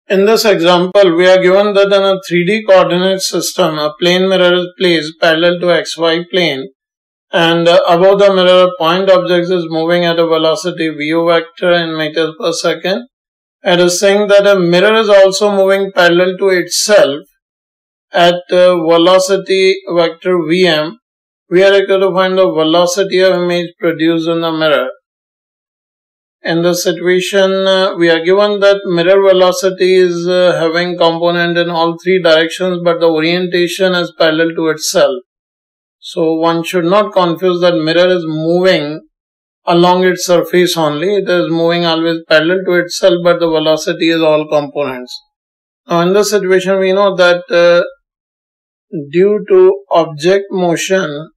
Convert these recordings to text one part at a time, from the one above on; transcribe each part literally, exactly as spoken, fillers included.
In this example, we are given that in a three D coordinate system, a plane mirror is placed parallel to X Y plane, and uh, above the mirror, a point object is moving at a velocity vu vector in meters per second. It is saying that a mirror is also moving parallel to itself at uh, velocity vector vm. We are required to find the velocity of image produced in the mirror. In this situation, uh, we are given that mirror velocity is uh, having component in all three directions, but the orientation is parallel to itself. So one should not confuse that mirror is moving along its surface only. It is moving always parallel to itself, but the velocity is all components. Now in this situation, we know that uh, due to object motion,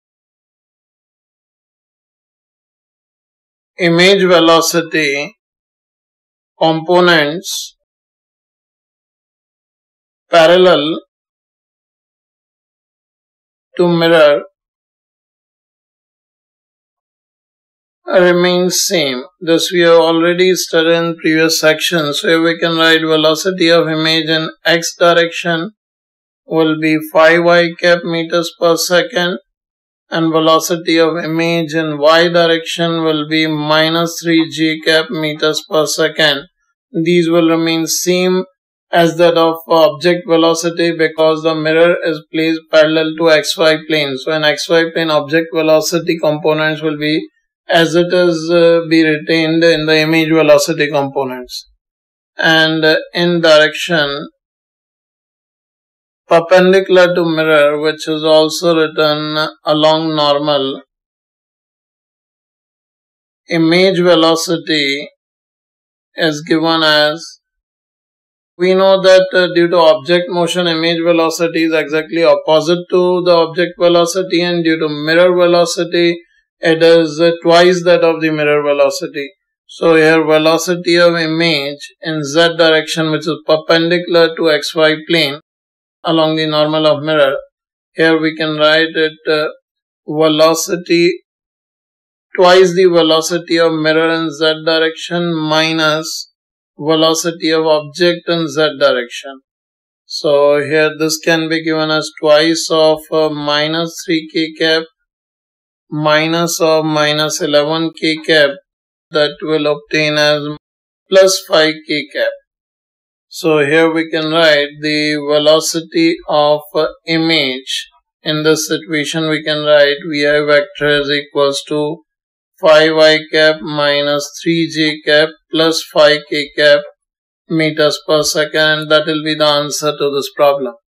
image velocity components parallel to mirror remains same. This we have already studied in previous sections. So we can write velocity of image in x direction will be five y cap meters per second, and velocity of image in y direction will be minus three g cap meters per second. These will remain same as that of object velocity because the mirror is placed parallel to xy plane. So in xy plane, object velocity components will be as it is uh, be retained in the image velocity components. And uh, in direction perpendicular to mirror, which is also written along normal, image velocity is given as, we know that uh, due to object motion, image velocity is exactly opposite to the object velocity, and due to mirror velocity, it is uh, twice that of the mirror velocity. So here velocity of image in z direction, which is perpendicular to xy plane along the normal of mirror, here we can write it uh, velocity twice the velocity of mirror in z direction minus velocity of object in z direction. So here this can be given as twice of uh, minus three k cap minus of minus eleven k cap, that will obtain as plus five k cap. So here we can write the velocity of uh, image. In this situation we can write vi vector is equals to five y cap minus three j cap plus five k cap meters per second. That will be the answer to this problem.